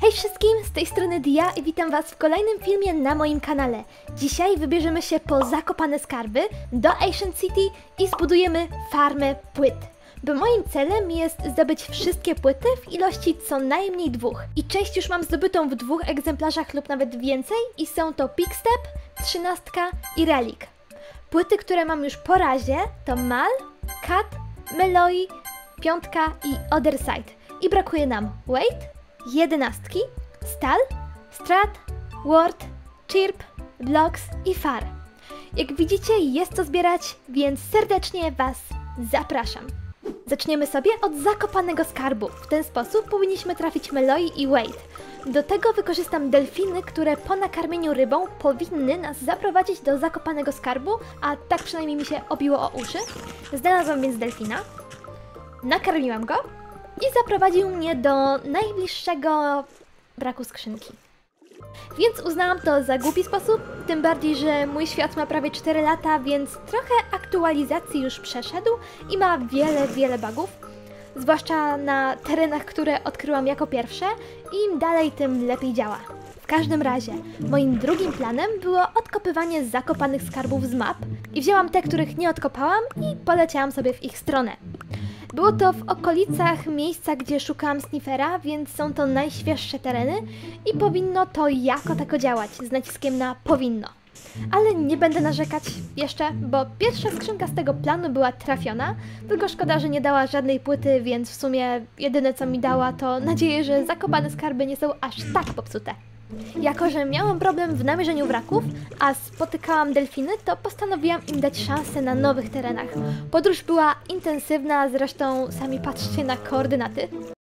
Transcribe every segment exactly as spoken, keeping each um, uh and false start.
Hej wszystkim, z tej strony Dia i witam was w kolejnym filmie na moim kanale. Dzisiaj wybierzemy się po zakopane skarby do Ancient City i zbudujemy farmę płyt. Bo moim celem jest zdobyć wszystkie płyty w ilości co najmniej dwóch. I część już mam zdobytą w dwóch egzemplarzach lub nawet więcej i są to Pickstep, trzynastka i Relic. Płyty, które mam już po razie to Mal, Cat, Meloy, piątka i Other Side. I brakuje nam Wait, jedenastki, Stal, Strat, Ward, Chirp, Blocks i Far. Jak widzicie, jest co zbierać, więc serdecznie was zapraszam. Zaczniemy sobie od zakopanego skarbu. W ten sposób powinniśmy trafić Meloy i Wait. Do tego wykorzystam delfiny, które po nakarmieniu rybą powinny nas zaprowadzić do zakopanego skarbu, a tak przynajmniej mi się obiło o uszy. Znalazłam więc delfina, nakarmiłam go i zaprowadził mnie do najbliższego braku skrzynki. Więc uznałam to za głupi sposób, tym bardziej, że mój świat ma prawie cztery lata, więc trochę aktualizacji już przeszedł i ma wiele, wiele bugów. Zwłaszcza na terenach, które odkryłam jako pierwsze i im dalej, tym lepiej działa. W każdym razie, moim drugim planem było odkopywanie zakopanych skarbów z map i wzięłam te, których nie odkopałam i poleciałam sobie w ich stronę. Było to w okolicach miejsca, gdzie szukałam Sniffera, więc są to najświeższe tereny i powinno to jako tako działać, z naciskiem na powinno. Ale nie będę narzekać jeszcze, bo pierwsza skrzynka z tego planu była trafiona, tylko szkoda, że nie dała żadnej płyty, więc w sumie jedyne co mi dała to nadzieję, że zakopane skarby nie są aż tak popsute. Jako że miałam problem w namierzeniu wraków, a spotykałam delfiny, to postanowiłam im dać szansę na nowych terenach. Podróż była intensywna, zresztą sami patrzcie na koordynaty.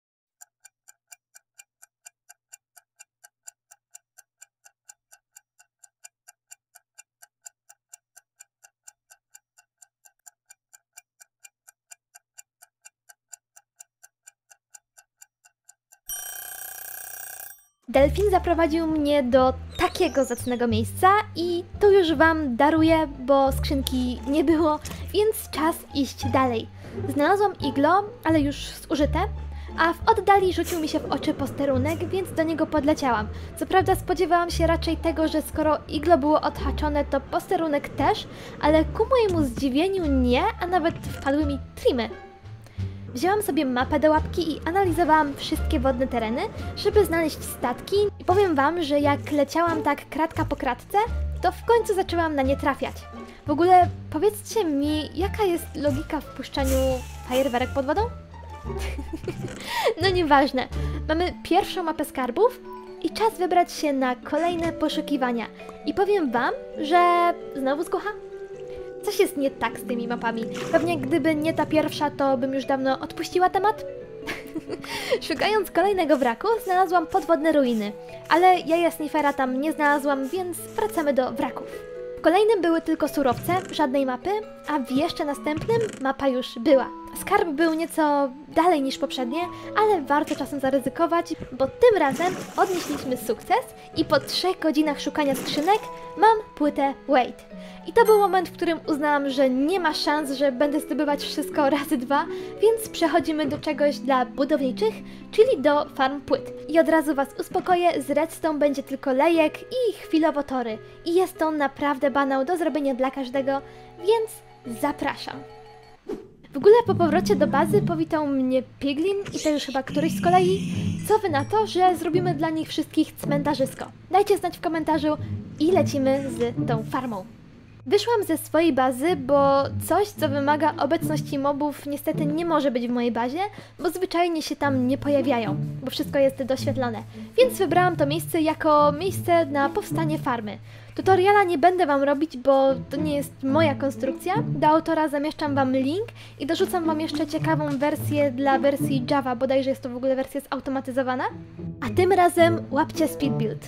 Delfin zaprowadził mnie do takiego zacnego miejsca i tu już wam daruję, bo skrzynki nie było, więc czas iść dalej. Znalazłam iglo, ale już zużyte, a w oddali rzucił mi się w oczy posterunek, więc do niego podleciałam. Co prawda spodziewałam się raczej tego, że skoro iglo było odhaczone, to posterunek też, ale ku mojemu zdziwieniu nie, a nawet wpadły mi trimy. Wzięłam sobie mapę do łapki i analizowałam wszystkie wodne tereny, żeby znaleźć statki i powiem wam, że jak leciałam tak kratka po kratce, to w końcu zaczęłam na nie trafiać. W ogóle powiedzcie mi, jaka jest logika w puszczaniu fajerwerek pod wodą? No nieważne. Mamy pierwszą mapę skarbów i czas wybrać się na kolejne poszukiwania. I powiem wam, że znowu zgłucha? Coś jest nie tak z tymi mapami. Pewnie gdyby nie ta pierwsza, to bym już dawno odpuściła temat. Szukając kolejnego wraku, znalazłam podwodne ruiny. Ale jaja Sniffera tam nie znalazłam, więc wracamy do wraków. W kolejnym były tylko surowce, żadnej mapy, a w jeszcze następnym mapa już była. Skarb był nieco dalej niż poprzednie, ale warto czasem zaryzykować, bo tym razem odnieśliśmy sukces i po trzech godzinach szukania skrzynek mam płytę Wait. I to był moment, w którym uznałam, że nie ma szans, że będę zdobywać wszystko razy dwa, więc przechodzimy do czegoś dla budowniczych, czyli do farm płyt. I od razu was uspokoję, z redstone będzie tylko lejek i chwilowo tory. I jest to naprawdę banał do zrobienia dla każdego, więc zapraszam. W ogóle po powrocie do bazy powitał mnie Piglin i to już chyba któryś z kolei. Co wy na to, że zrobimy dla nich wszystkich cmentarzysko? Dajcie znać w komentarzu i lecimy z tą farmą. Wyszłam ze swojej bazy, bo coś, co wymaga obecności mobów, niestety nie może być w mojej bazie, bo zwyczajnie się tam nie pojawiają, bo wszystko jest doświetlone. Więc wybrałam to miejsce jako miejsce na powstanie farmy. Tutoriala nie będę wam robić, bo to nie jest moja konstrukcja. Do autora zamieszczam wam link i dorzucam wam jeszcze ciekawą wersję dla wersji Java, bodajże jest to w ogóle wersja zautomatyzowana. A tym razem łapcie speed build.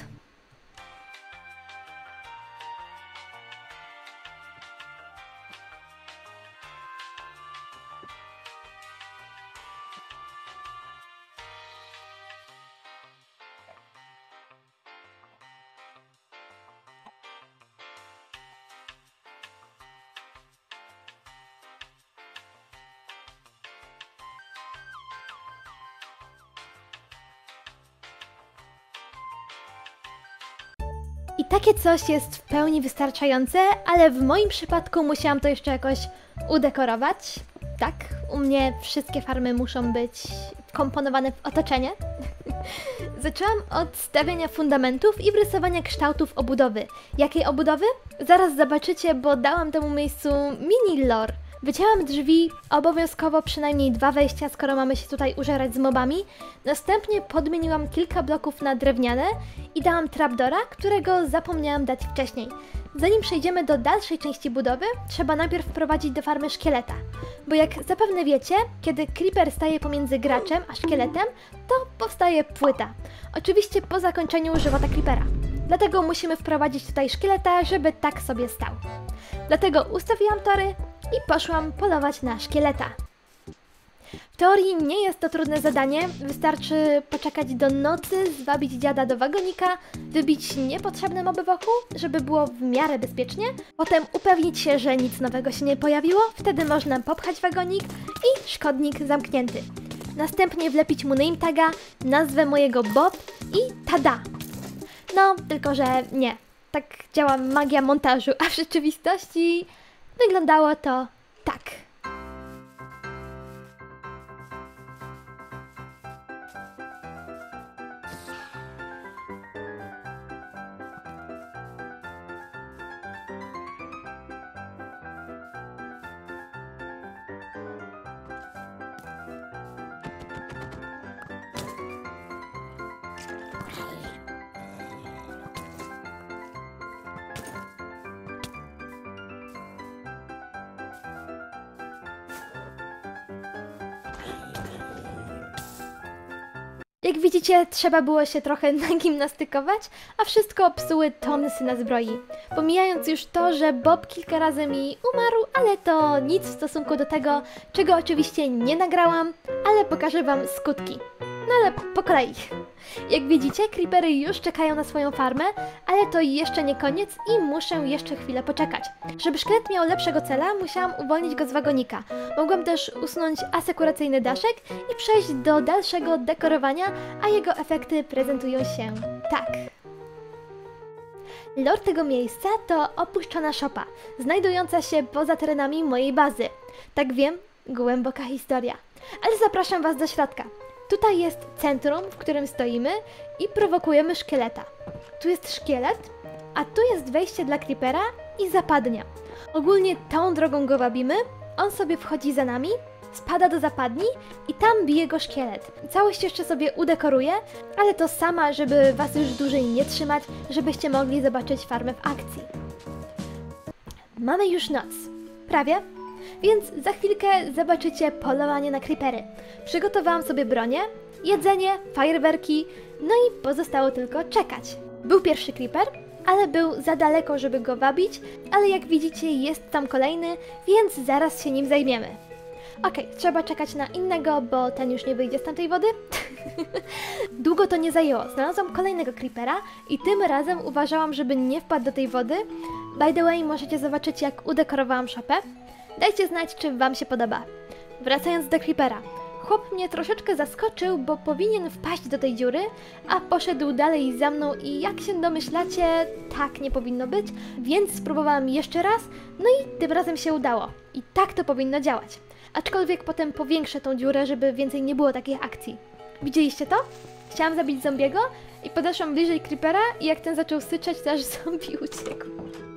I takie coś jest w pełni wystarczające, ale w moim przypadku musiałam to jeszcze jakoś udekorować. Tak, u mnie wszystkie farmy muszą być wkomponowane w otoczenie. Zaczęłam od stawiania fundamentów i rysowania kształtów obudowy. Jakiej obudowy? Zaraz zobaczycie, bo dałam temu miejscu mini lore. Wycięłam drzwi, obowiązkowo przynajmniej dwa wejścia, skoro mamy się tutaj użerać z mobami. Następnie podmieniłam kilka bloków na drewniane i dałam trapdora, którego zapomniałam dać wcześniej. Zanim przejdziemy do dalszej części budowy, trzeba najpierw wprowadzić do farmy szkieleta. Bo jak zapewne wiecie, kiedy creeper staje pomiędzy graczem a szkieletem, to powstaje płyta. Oczywiście po zakończeniu żywota creepera. Dlatego musimy wprowadzić tutaj szkieleta, żeby tak sobie stał. Dlatego ustawiłam tory i poszłam polować na szkieleta. W teorii nie jest to trudne zadanie, wystarczy poczekać do nocy, zwabić dziada do wagonika, wybić niepotrzebne moby wokół, żeby było w miarę bezpiecznie, potem upewnić się, że nic nowego się nie pojawiło, wtedy można popchać wagonik i szkodnik zamknięty. Następnie wlepić mu name taga, nazwę mojego Bob i tada! No, tylko że nie. Tak działa magia montażu, a w rzeczywistości wyglądało to tak. Jak widzicie, trzeba było się trochę nagimnastykować, a wszystko psuły tonsy na zbroi. Pomijając już to, że Bob kilka razy mi umarł, ale to nic w stosunku do tego, czego oczywiście nie nagrałam, ale pokażę wam skutki. No ale po kolei. Jak widzicie, creepery już czekają na swoją farmę, ale to jeszcze nie koniec i muszę jeszcze chwilę poczekać. Żeby szkielet miał lepszego cela, musiałam uwolnić go z wagonika. Mogłam też usunąć asekuracyjny daszek i przejść do dalszego dekorowania, a jego efekty prezentują się tak. Lore tego miejsca to opuszczona szopa, znajdująca się poza terenami mojej bazy. Tak wiem, głęboka historia. Ale zapraszam was do środka. Tutaj jest centrum, w którym stoimy i prowokujemy szkieleta. Tu jest szkielet, a tu jest wejście dla creepera i zapadnia. Ogólnie tą drogą go wabimy, on sobie wchodzi za nami, spada do zapadni i tam bije go szkielet. Całość jeszcze sobie udekoruję, ale to sama, żeby was już dłużej nie trzymać, żebyście mogli zobaczyć farmę w akcji. Mamy już noc. Prawie. Więc za chwilkę zobaczycie polowanie na creepery. Przygotowałam sobie bronię, jedzenie, fajerwerki, no i pozostało tylko czekać. Był pierwszy creeper, ale był za daleko, żeby go wabić, ale jak widzicie jest tam kolejny, więc zaraz się nim zajmiemy. Okej, okay, trzeba czekać na innego, bo ten już nie wyjdzie z tamtej wody. Długo to nie zajęło. Znalazłam kolejnego creepera i tym razem uważałam, żeby nie wpadł do tej wody. By the way, możecie zobaczyć, jak udekorowałam szopę. Dajcie znać, czy wam się podoba. Wracając do creepera. Chłop mnie troszeczkę zaskoczył, bo powinien wpaść do tej dziury, a poszedł dalej za mną i jak się domyślacie, tak nie powinno być, więc spróbowałam jeszcze raz, no i tym razem się udało. I tak to powinno działać. Aczkolwiek potem powiększę tą dziurę, żeby więcej nie było takich akcji. Widzieliście to? Chciałam zabić zombiego i podeszłam bliżej creepera i jak ten zaczął syczeć, to aż zombie uciekł.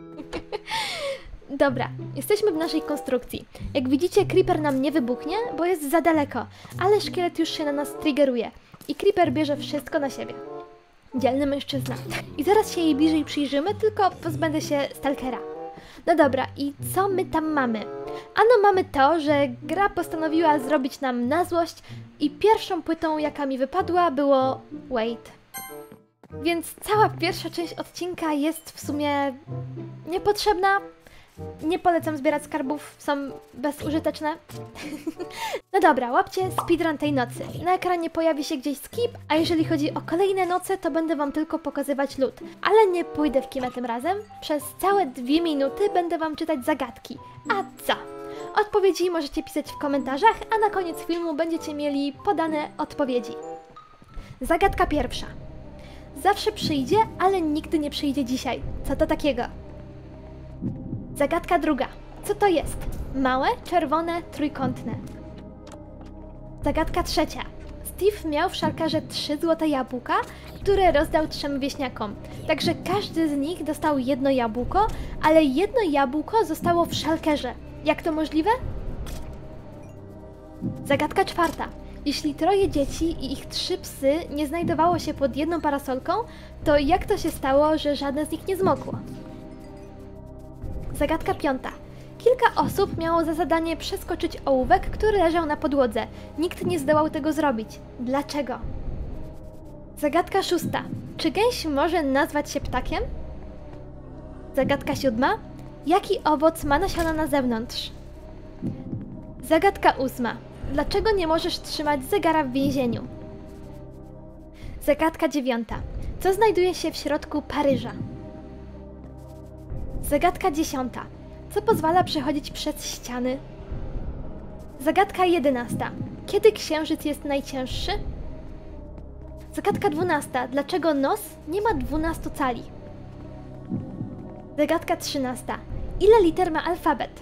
Dobra, jesteśmy w naszej konstrukcji. Jak widzicie, creeper nam nie wybuchnie, bo jest za daleko, ale szkielet już się na nas triggeruje i creeper bierze wszystko na siebie. Dzielny mężczyzna. I zaraz się jej bliżej przyjrzymy, tylko pozbędę się stalkera. No dobra, i co my tam mamy? Ano mamy to, że gra postanowiła zrobić nam na złość i pierwszą płytą, jaka mi wypadła, było Wait. Więc cała pierwsza część odcinka jest w sumie niepotrzebna. Nie polecam zbierać skarbów, są bezużyteczne. No dobra, łapcie speedrun tej nocy. Na ekranie pojawi się gdzieś skip, a jeżeli chodzi o kolejne noce, to będę wam tylko pokazywać lód. Ale nie pójdę w kimę tym razem. Przez całe dwie minuty będę wam czytać zagadki. A co? Odpowiedzi możecie pisać w komentarzach, a na koniec filmu będziecie mieli podane odpowiedzi. Zagadka pierwsza. Zawsze przyjdzie, ale nigdy nie przyjdzie dzisiaj. Co to takiego? Zagadka druga. Co to jest? Małe, czerwone, trójkątne. Zagadka trzecia. Steve miał w szalkarze trzy złote jabłka, które rozdał trzem wieśniakom. Także każdy z nich dostał jedno jabłko, ale jedno jabłko zostało w szalkerze. Jak to możliwe? Zagadka czwarta. Jeśli troje dzieci i ich trzy psy nie znajdowało się pod jedną parasolką, to jak to się stało, że żadne z nich nie zmokło? Zagadka piąta. Kilka osób miało za zadanie przeskoczyć ołówek, który leżał na podłodze. Nikt nie zdołał tego zrobić. Dlaczego? Zagadka szósta. Czy gęś może nazwać się ptakiem? Zagadka siódma. Jaki owoc ma nasiona na zewnątrz? Zagadka ósma. Dlaczego nie możesz trzymać zegara w więzieniu? Zagadka dziewiąta. Co znajduje się w środku Paryża? Zagadka dziesiąta. Co pozwala przechodzić przez ściany? Zagadka jedenasta. Kiedy księżyc jest najcięższy? Zagadka dwunasta. Dlaczego nos nie ma dwunastu cali? Zagadka trzynasta. Ile liter ma alfabet?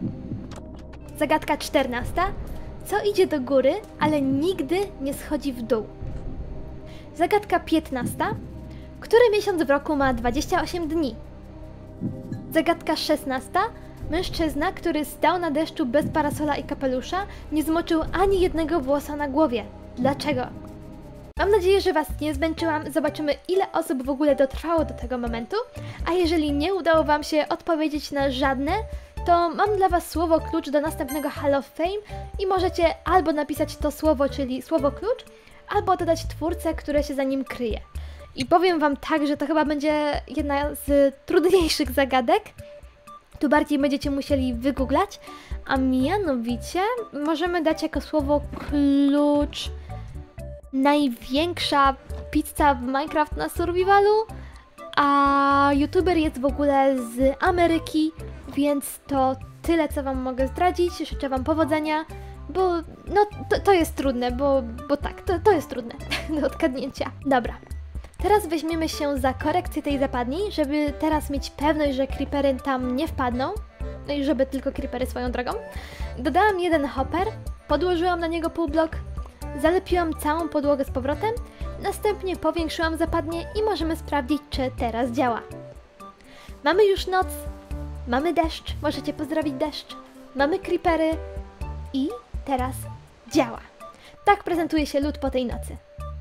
Zagadka czternasta. Co idzie do góry, ale nigdy nie schodzi w dół? Zagadka piętnasta. Który miesiąc w roku ma dwadzieścia osiem dni? Zagadka szesnasta. Mężczyzna, który stał na deszczu bez parasola i kapelusza, nie zmoczył ani jednego włosa na głowie. Dlaczego? Mam nadzieję, że Was nie zmęczyłam. Zobaczymy, ile osób w ogóle dotrwało do tego momentu. A jeżeli nie udało Wam się odpowiedzieć na żadne, to mam dla Was słowo klucz do następnego Hall of Fame i możecie albo napisać to słowo, czyli słowo klucz, albo dodać twórcę, które się za nim kryje. I powiem Wam tak, że to chyba będzie jedna z trudniejszych zagadek. Tu bardziej będziecie musieli wygooglać, a mianowicie możemy dać jako słowo klucz największa pizza w Minecraft na survivalu, a youtuber jest w ogóle z Ameryki, więc to tyle, co Wam mogę zdradzić. Życzę Wam powodzenia, bo no to, to jest trudne, bo, bo tak, to, to jest trudne do odgadnięcia. Dobra. Teraz weźmiemy się za korekcję tej zapadni, żeby teraz mieć pewność, że creepery tam nie wpadną. No i żeby tylko creepery swoją drogą. Dodałam jeden hopper, podłożyłam na niego półblok, zalepiłam całą podłogę z powrotem, następnie powiększyłam zapadnię i możemy sprawdzić, czy teraz działa. Mamy już noc, mamy deszcz, możecie pozdrowić deszcz, mamy creepery i teraz działa. Tak prezentuje się lód po tej nocy.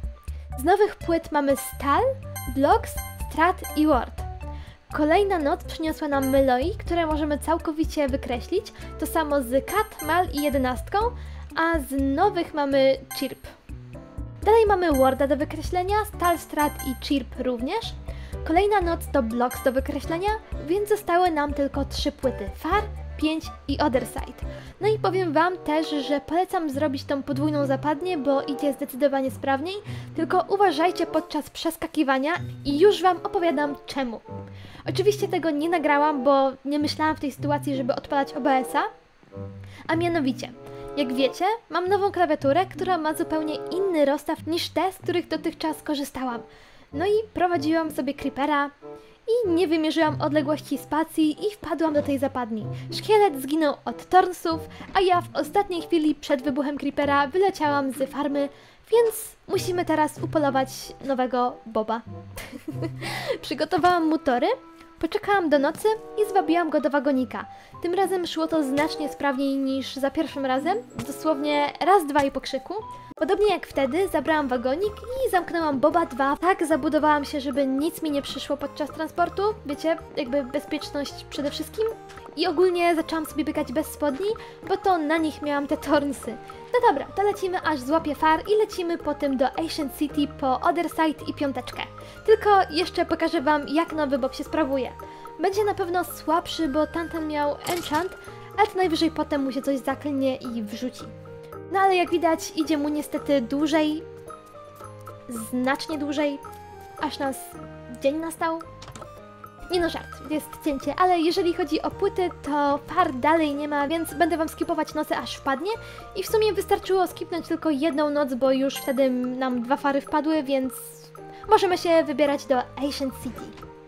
Z nowych płyt mamy Stal, Blocks, Strat i Word. Kolejna noc przyniosła nam Myloi, które możemy całkowicie wykreślić. To samo z Cat, Mal i jedenastką, a z nowych mamy Chirp. Dalej mamy Worda do wykreślenia, Stal, Strat i Chirp również. Kolejna noc to Blocks do wykreślenia, więc zostały nam tylko trzy płyty. Far, pięć i Other Side. No i powiem Wam też, że polecam zrobić tą podwójną zapadnię, bo idzie zdecydowanie sprawniej, tylko uważajcie podczas przeskakiwania i już Wam opowiadam czemu. Oczywiście tego nie nagrałam, bo nie myślałam w tej sytuacji, żeby odpalać O B S-a, a mianowicie, jak wiecie, mam nową klawiaturę, która ma zupełnie inny rozstaw niż te, z których dotychczas korzystałam. No i prowadziłam sobie creepera i nie wymierzyłam odległości spacji i wpadłam do tej zapadni. Szkielet zginął od tornsów, a ja w ostatniej chwili przed wybuchem creepera wyleciałam z farmy, więc musimy teraz upolować nowego Boba. Przygotowałam mu tory, poczekałam do nocy i zwabiłam go do wagonika. Tym razem szło to znacznie sprawniej niż za pierwszym razem, dosłownie raz, dwa i po krzyku. Podobnie jak wtedy, zabrałam wagonik i zamknęłam Boba dwa. Tak zabudowałam się, żeby nic mi nie przyszło podczas transportu. Wiecie, jakby bezpieczność przede wszystkim. I ogólnie zaczęłam sobie biegać bez spodni, bo to na nich miałam te tornsy. No dobra, to lecimy aż złapię far i lecimy potem do Ancient City po Other Side i piąteczkę. Tylko jeszcze pokażę Wam, jak nowy Bob się sprawuje. Będzie na pewno słabszy, bo tamten miał enchant, ale to najwyżej potem mu się coś zaklnie i wrzuci. No ale jak widać, idzie mu niestety dłużej, znacznie dłużej, aż nas dzień nastał. Nie no, żart, jest cięcie, ale jeżeli chodzi o płyty, to far dalej nie ma, więc będę Wam skipować noce aż wpadnie i w sumie wystarczyło skipnąć tylko jedną noc, bo już wtedy nam dwa fary wpadły, więc możemy się wybierać do Ancient City.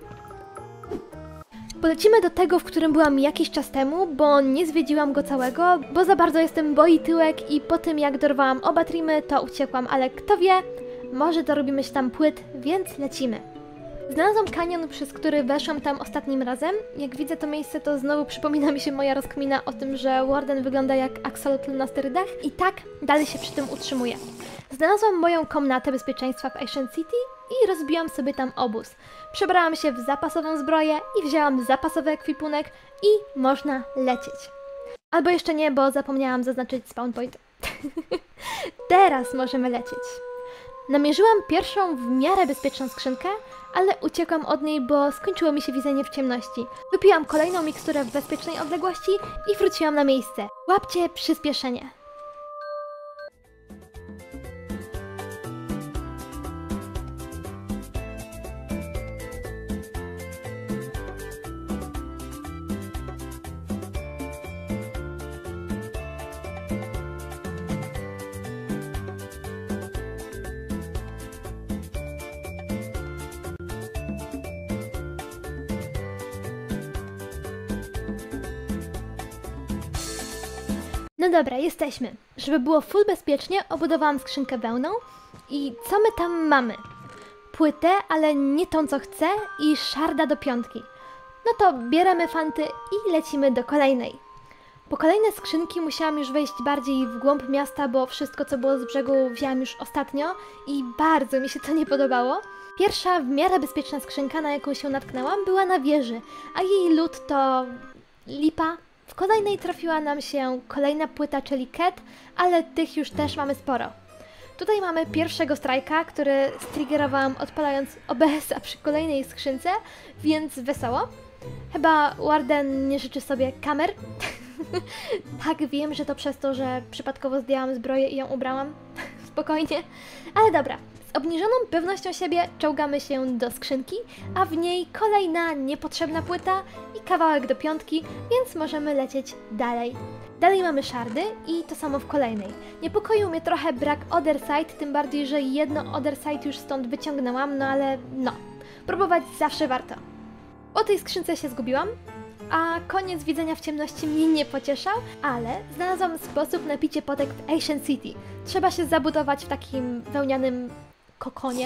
Polecimy do tego, w którym byłam jakiś czas temu, bo nie zwiedziłam go całego, bo za bardzo jestem boi tyłek i po tym jak dorwałam oba trimy, to uciekłam, ale kto wie, może dorobimy się tam płyt, więc lecimy. Znalazłam kanion, przez który weszłam tam ostatnim razem. Jak widzę to miejsce, to znowu przypomina mi się moja rozkmina o tym, że Warden wygląda jak axolotl na sterydach i tak dalej się przy tym utrzymuję. Znalazłam moją komnatę bezpieczeństwa w Ancient City i rozbiłam sobie tam obóz. Przebrałam się w zapasową zbroję i wzięłam zapasowy ekwipunek i można lecieć. Albo jeszcze nie, bo zapomniałam zaznaczyć spawn point. Teraz możemy lecieć. Namierzyłam pierwszą w miarę bezpieczną skrzynkę, ale uciekłam od niej, bo skończyło mi się widzenie w ciemności. Wypiłam kolejną miksturę w bezpiecznej odległości i wróciłam na miejsce. Łapcie przyspieszenie. No dobra, jesteśmy. Żeby było full bezpiecznie, obudowałam skrzynkę wełną i co my tam mamy? Płytę, ale nie tą co chcę i szarda do piątki. No to bierzemy fanty i lecimy do kolejnej. Po kolejne skrzynki musiałam już wejść bardziej w głąb miasta, bo wszystko co było z brzegu wzięłam już ostatnio i bardzo mi się to nie podobało. Pierwsza w miarę bezpieczna skrzynka, na jaką się natknęłam, była na wieży, a jej lód to lipa. W kolejnej trafiła nam się kolejna płyta, czyli Cat, ale tych już też mamy sporo. Tutaj mamy pierwszego strajka, który striggerowałam odpalając O B S-a przy kolejnej skrzynce, więc wesoło. Chyba Warden nie życzy sobie kamer. Tak, wiem, że to przez to, że przypadkowo zdjęłam zbroję i ją ubrałam. Spokojnie. Ale dobra. Z obniżoną pewnością siebie czołgamy się do skrzynki, a w niej kolejna niepotrzebna płyta i kawałek do piątki, więc możemy lecieć dalej. Dalej mamy szardy i to samo w kolejnej. Niepokoił mnie trochę brak other side, tym bardziej, że jedno other side już stąd wyciągnęłam, no ale no, próbować zawsze warto. Po tej skrzynce się zgubiłam, a koniec widzenia w ciemności mnie nie pocieszał, ale znalazłam sposób na picie potek w Ancient City. Trzeba się zabudować w takim wełnianym kokonie.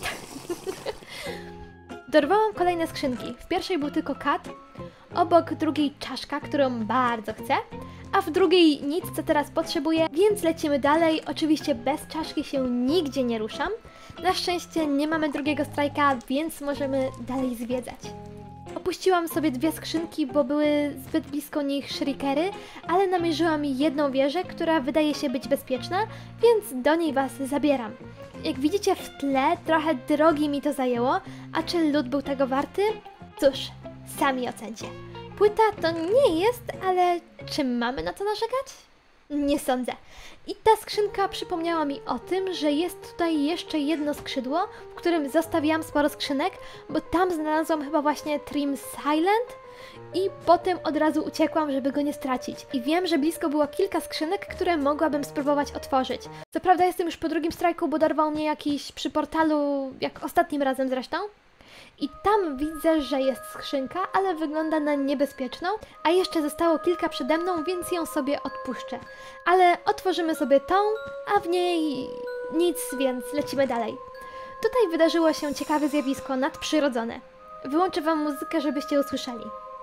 Dorwałam kolejne skrzynki. W pierwszej był tylko kat, obok drugiej czaszka, którą bardzo chcę, a w drugiej nic, co teraz potrzebuję, więc lecimy dalej. Oczywiście bez czaszki się nigdzie nie ruszam. Na szczęście nie mamy drugiego strajka, więc możemy dalej zwiedzać. Opuściłam sobie dwie skrzynki, bo były zbyt blisko nich shrikery, ale namierzyłam jedną wieżę, która wydaje się być bezpieczna, więc do niej Was zabieram. Jak widzicie w tle, trochę drogi mi to zajęło, a czy lód był tego warty? Cóż, sami ocencie. Płyta to nie jest, ale czy mamy na to narzekać? Nie sądzę. I ta skrzynka przypomniała mi o tym, że jest tutaj jeszcze jedno skrzydło, w którym zostawiłam sporo skrzynek, bo tam znalazłam chyba właśnie Trim Silent i potem od razu uciekłam, żeby go nie stracić. I wiem, że blisko było kilka skrzynek, które mogłabym spróbować otworzyć. Co prawda jestem już po drugim strajku, bo dorwał mnie jakiś przy portalu, jak ostatnim razem zresztą. I tam widzę, że jest skrzynka, ale wygląda na niebezpieczną, a jeszcze zostało kilka przede mną, więc ją sobie odpuszczę. Ale otworzymy sobie tą, a w niej nic, więc lecimy dalej. Tutaj wydarzyło się ciekawe zjawisko nadprzyrodzone. Wyłączę Wam muzykę, żebyście usłyszeli.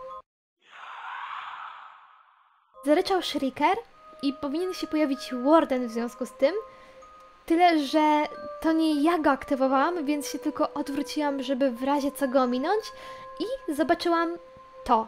Zaryczał Shrieker i powinien się pojawić Warden w związku z tym, tyle, że to nie ja go aktywowałam, więc się tylko odwróciłam, żeby w razie co go ominąć i zobaczyłam to.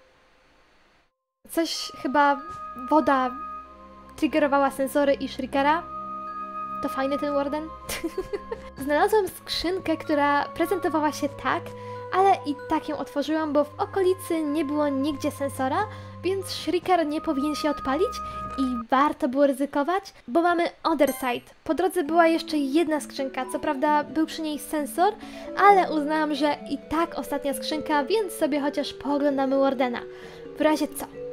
Coś chyba woda triggerowała sensory i Shriekera. To fajny ten Warden. Znalazłam skrzynkę, która prezentowała się tak, ale i tak ją otworzyłam, bo w okolicy nie było nigdzie sensora, więc Shrieker nie powinien się odpalić i warto było ryzykować, bo mamy other side. Po drodze była jeszcze jedna skrzynka, co prawda był przy niej sensor, ale uznałam, że i tak ostatnia skrzynka, więc sobie chociaż pooglądamy Wardena. W razie co.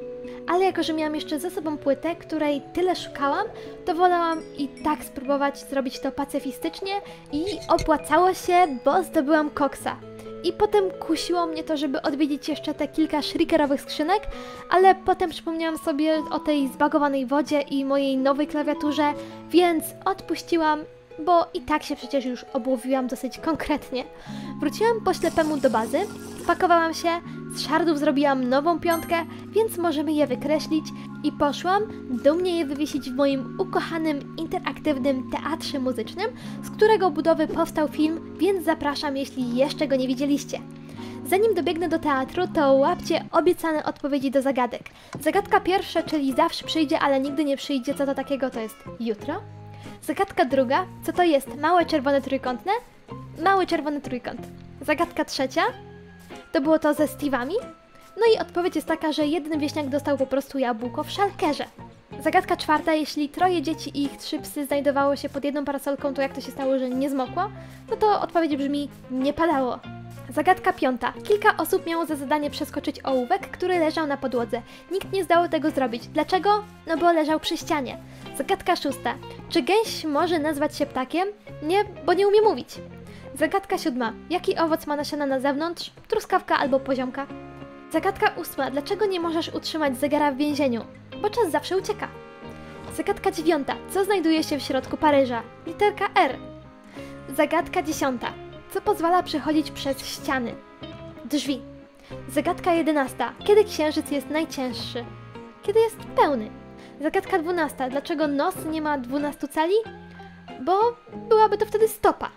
ale jako że miałam jeszcze ze sobą płytę, której tyle szukałam, to wolałam i tak spróbować zrobić to pacyfistycznie i opłacało się, bo zdobyłam koksa. I potem kusiło mnie to, żeby odwiedzić jeszcze te kilka shrikerowych skrzynek, ale potem przypomniałam sobie o tej zbagowanej wodzie i mojej nowej klawiaturze, więc odpuściłam, bo i tak się przecież już obłowiłam dosyć konkretnie. Wróciłam po ślepemu do bazy, spakowałam się, z shardów zrobiłam nową piątkę, więc możemy je wykreślić i poszłam dumnie je wywiesić w moim ukochanym, interaktywnym teatrze muzycznym, z którego budowy powstał film, więc zapraszam, jeśli jeszcze go nie widzieliście. Zanim dobiegnę do teatru, to łapcie obiecane odpowiedzi do zagadek. Zagadka pierwsza, czyli zawsze przyjdzie, ale nigdy nie przyjdzie, co to takiego, to jest jutro. Zagadka druga, co to jest małe czerwone trójkątne? Mały czerwony trójkąt. Zagadka trzecia, to było to ze Steve'ami. No i odpowiedź jest taka, że jeden wieśniak dostał po prostu jabłko w szalkerze. Zagadka czwarta, jeśli troje dzieci i ich trzy psy znajdowało się pod jedną parasolką, to jak to się stało, że nie zmokło? No to odpowiedź brzmi, nie padało. Zagadka piąta. Kilka osób miało za zadanie przeskoczyć ołówek, który leżał na podłodze. Nikt nie zdołał tego zrobić. Dlaczego? No bo leżał przy ścianie. Zagadka szósta. Czy gęś może nazwać się ptakiem? Nie, bo nie umie mówić. Zagadka siódma. Jaki owoc ma nasiona na zewnątrz? Truskawka albo poziomka? Zagadka ósma. Dlaczego nie możesz utrzymać zegara w więzieniu? Bo czas zawsze ucieka. Zagadka dziewiąta. Co znajduje się w środku Paryża? Literka R. Zagadka dziesiąta. Co pozwala przechodzić przez ściany? Drzwi. Zagadka jedenasta. Kiedy księżyc jest najcięższy? Kiedy jest pełny. Zagadka dwunasta. Dlaczego nos nie ma dwunastu cali? Bo byłaby to wtedy stopa.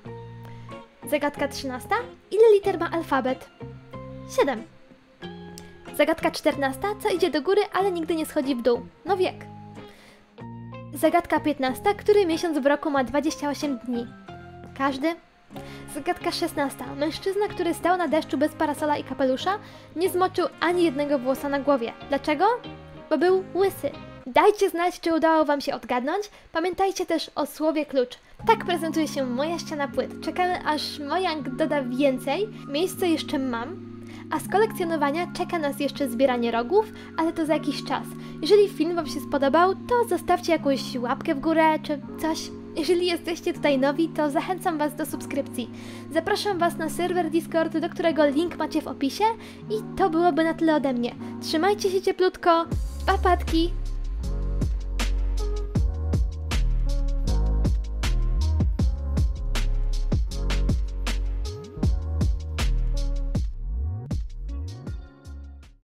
Zagadka trzynasta. Ile liter ma alfabet? siedem. Zagadka czternasta. Co idzie do góry, ale nigdy nie schodzi w dół? No wiek. Zagadka piętnasta. Który miesiąc w roku ma dwadzieścia osiem dni? Każdy. Zagadka szesnasta. Mężczyzna, który stał na deszczu bez parasola i kapelusza, nie zmoczył ani jednego włosa na głowie. Dlaczego? Bo był łysy. Dajcie znać, czy udało Wam się odgadnąć. Pamiętajcie też o słowie klucz. Tak prezentuje się moja ściana płyt. Czekamy, aż Mojang doda więcej. Miejsce jeszcze mam. A z kolekcjonowania czeka nas jeszcze zbieranie rogów, ale to za jakiś czas. Jeżeli film Wam się spodobał, to zostawcie jakąś łapkę w górę czy coś. Jeżeli jesteście tutaj nowi, to zachęcam Was do subskrypcji. Zapraszam Was na serwer Discord, do którego link macie w opisie i to byłoby na tyle ode mnie. Trzymajcie się cieplutko, papatki!